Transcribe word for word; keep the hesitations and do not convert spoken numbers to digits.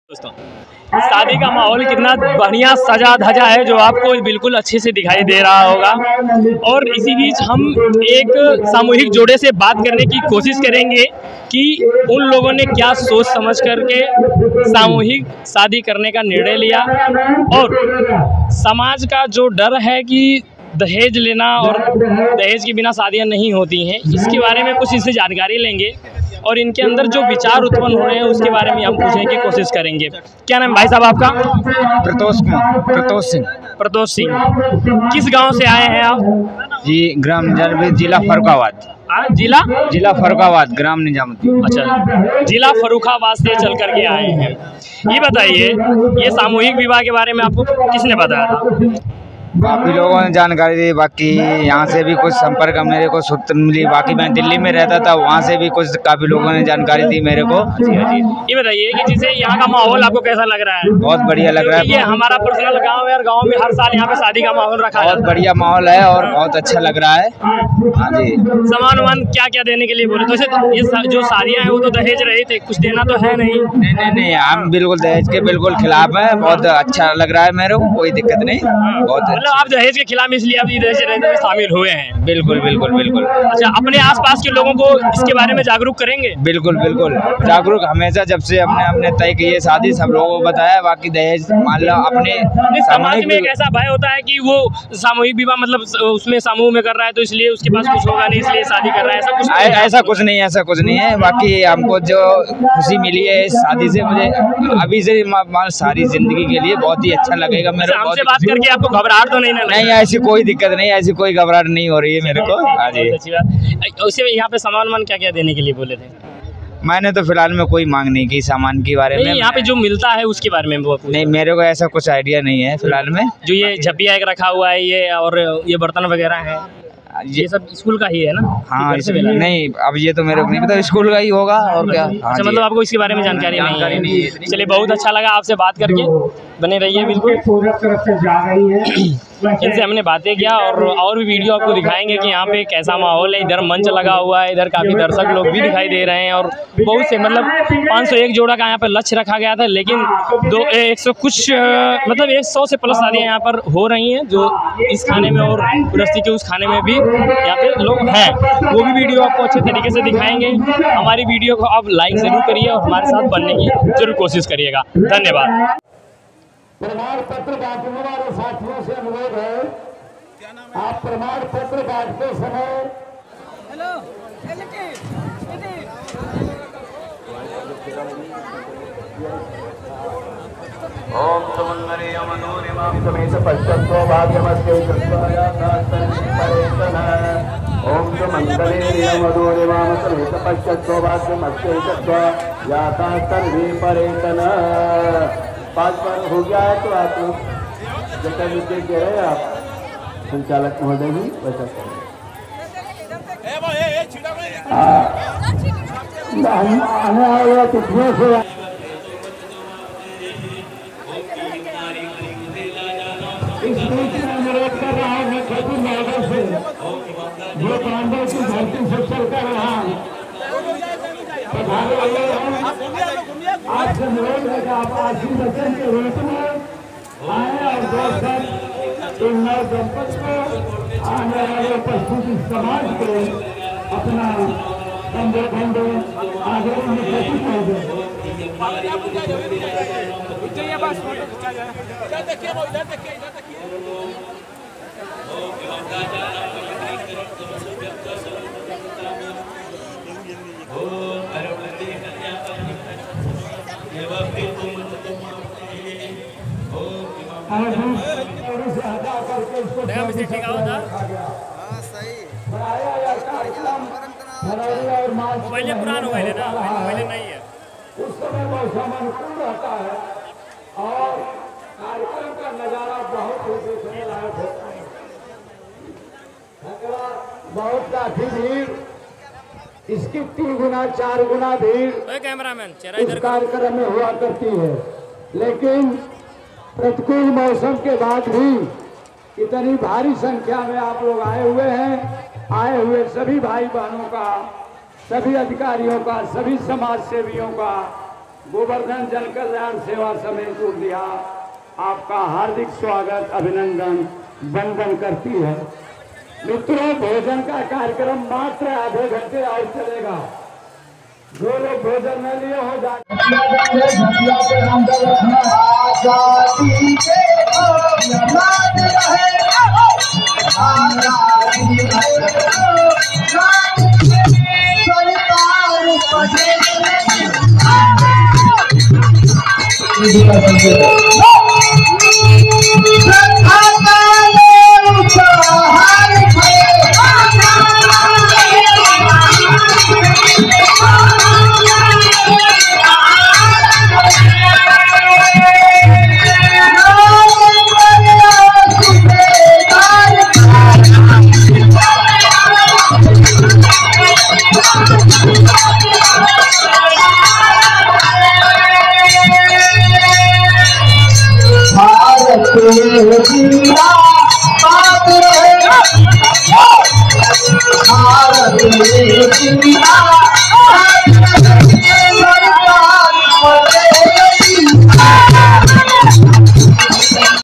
दोस्तों शादी का माहौल कितना बढ़िया सजा धजा है जो आपको बिल्कुल अच्छे से दिखाई दे रहा होगा। और इसी बीच हम एक सामूहिक जोड़े से बात करने की कोशिश करेंगे कि उन लोगों ने क्या सोच समझ करके सामूहिक शादी करने का निर्णय लिया और समाज का जो डर है कि दहेज लेना और दहेज के बिना शादियां नहीं होती हैं, इसके बारे में कुछ इससे जानकारी लेंगे और इनके अंदर जो विचार उत्पन्न हो रहे हैं उसके बारे में हम पूछने की कोशिश करेंगे। क्या नाम भाई साहब आपका? प्रतोष कुमार प्रतोष सिंह प्रतोष सिंह, किस गांव से आए हैं आप? जी, ग्राम निजामुद्दीन, जिला फर्रुखाबाद। जिला जिला फर्रुखाबाद, ग्राम निजामुद्दीन। अच्छा, जिला फर्रुखाबाद से चल करके आए हैं। ये बताइए, ये सामूहिक विवाह के बारे में आपको किसने बताया था? काफ़ी लोगों ने जानकारी दी, बाकी यहाँ से भी कुछ संपर्क मेरे को सूत्र मिली। बाकी मैं दिल्ली में रहता था, वहाँ से भी कुछ काफ़ी लोगों ने जानकारी दी मेरे को। जी जी, ये बताइए कि जैसे यहाँ का माहौल आपको कैसा लग रहा है? बहुत बढ़िया लग रहा है। ये हमारा पर्सनल गांव है और गांव में हर साल यहाँ पे शादी का माहौल रखा है। बहुत बढ़िया माहौल है और बहुत अच्छा लग रहा है। हाँ जी। सामान वामान क्या क्या देने के लिए बोले? तो ये जो शादियाँ हैं वो तो दहेज रहे थे, कुछ देना तो है नहीं? नहीं नहीं नहीं, हम बिल्कुल दहेज के बिल्कुल खिलाफ हैं। बहुत अच्छा लग रहा है मेरे को, कोई दिक्कत नहीं। बहुत मतलब आप दहेज के खिलाफ इसलिए आप दहेज रहने में शामिल हुए हैं? बिल्कुल बिल्कुल बिल्कुल। अच्छा, अपने आसपास के लोगों को इसके बारे में जागरूक करेंगे? बिल्कुल बिल्कुल जागरूक हमेशा, जब से हमने हमने तय की है शादी, सब लोगों को बताया। बाकी दहेज मान लो अपने समाज में एक ऐसा भय होता है कि वो सामूहिक विवाह मतलब उसमें समूह में कर रहा है तो इसलिए उसके पास कुछ होगा नहीं इसलिए शादी कर रहा है, ऐसा कुछ नहीं? ऐसा कुछ नहीं, ऐसा कुछ नहीं है। बाकी हमको जो खुशी मिली है इस शादी से, मुझे अभी से सारी जिंदगी के लिए बहुत ही अच्छा लगेगा। मेरे हमसे बात करके आपको घबराहट तो नहीं ना? नहीं, ऐसी कोई दिक्कत नहीं, ऐसी कोई घबराहट नहीं हो रही है मेरे को। हाँ जी। अच्छी बात। उसे यहाँ पे सामान वामान क्या क्या देने के लिए बोले थे? मैंने तो फिलहाल में कोई मांग नहीं की सामान के बारे में। यहाँ पे जो मिलता है उसके बारे में वो नहीं, मेरे को ऐसा कुछ आइडिया नहीं है फिलहाल में। जो ये झपिया एक रखा हुआ है ये और ये बर्तन वगैरह है, ये सब स्कूल का ही है ना? हाँ, नहीं अब ये तो मेरे को नहीं पता, स्कूल का ही होगा और क्या। अच्छा, मतलब आपको इसके बारे में जानकारी जानकारी नहीं है। चलिए, बहुत अच्छा लगा आपसे बात करके, बने रहिए बिल्कुल। इनसे हमने बातें किया और और भी वीडियो आपको दिखाएंगे कि यहाँ पे कैसा माहौल है। इधर मंच लगा हुआ है, इधर काफ़ी दर्शक लोग भी दिखाई दे रहे हैं और बहुत से मतलब पाँच सौ एक जोड़ा का यहाँ पे लक्ष्य रखा गया था, लेकिन दो एक सौ कुछ मतलब एक सौ से प्लस शादियाँ यहाँ पर हो रही हैं जो इस खाने में और बस्ती के उस खाने में भी यहाँ पे लोग हैं। वो भी वीडियो आपको अच्छे तरीके से दिखाएंगे। हमारी वीडियो को आप लाइक ज़रूर करिए और हमारे साथ बनने की जरूर कोशिश करिएगा। धन्यवाद। प्रमाण पत्र बांटने वाले साथियों से अनुरोध है, आप प्रमाण पत्र बांटते समय हेलो ओम सुमंगले यमनोरिमां समेत पश्चत्तो भाग्यमस्ते चत्वायातास्तरेतन ओम सुमंगले यमनोरिमां समेत पश्चत्तो भाग्यमस्ते चत्वायातास्तरेतन। पाँच बार हो गया है तो आप जैसा नीचे कह रहे हैं आप संचालक महोदय जी वैसा करें। आने वाले तिथियों से इस बीच में अनुरोध कर रहा हूँ खेती महोदय से, जो पांडव की धरती से चलकर रहा आज से अनुरोध है कि आप आशीष वचन के रूप में आए और दोस्त इन नव दंपति को आने वाले उपस्थित समाज को अपना संबोधन दो आगे मोबाइल पुराना मोबाइल है ना, मोबाइल नहीं है। उस समय मौसम अनुकूल रहता है और कार्यक्रम का नजारा बहुत ही देखने लायक होता है। बहुत काफी भीड़, इसकी तीन गुना चार गुना भीड़ कैमरामैन इस कार्यक्रम में हुआ करती है, लेकिन प्रतिकूल मौसम के बाद भी इतनी भारी संख्या में आप लोग आए हुए हैं। आए हुए सभी भाई बहनों का, सभी अधिकारियों का, सभी समाज सेवियों का गोवर्धन जन कल्याण सेवा समिति उर्दिया आपका हार्दिक स्वागत अभिनंदन वंदन करती है। मित्रों, भोजन का कार्यक्रम मात्र आधे घंटे और चलेगा। जो लोग भोजन में लिए हो जाए भारत